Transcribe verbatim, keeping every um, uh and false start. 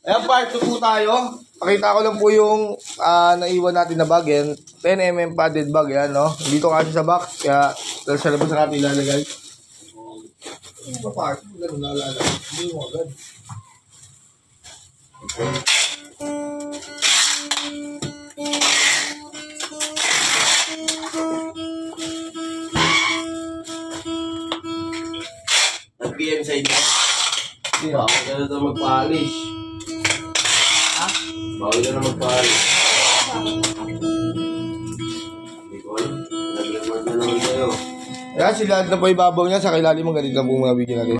Ayan, part two po tayo. Pakita ko lang po yung uh, naiwan natin na bag yan. ten millimeter padded bag yan, no? Dito kasi sa box, kaya dahil sa labas natin ilalagay. Ano ba part? Ganun naalala. Hindi mo agad. Nag-P M sa inyo? Hindi ba? Bawal ka na ito mag-polish. Ha? Bawal ka na mag-polish. Hindi ko alam. Nag-report na naman kayo. Kaya sila na po ibabaw niya sa kilalim ng ganito lang po mga video natin.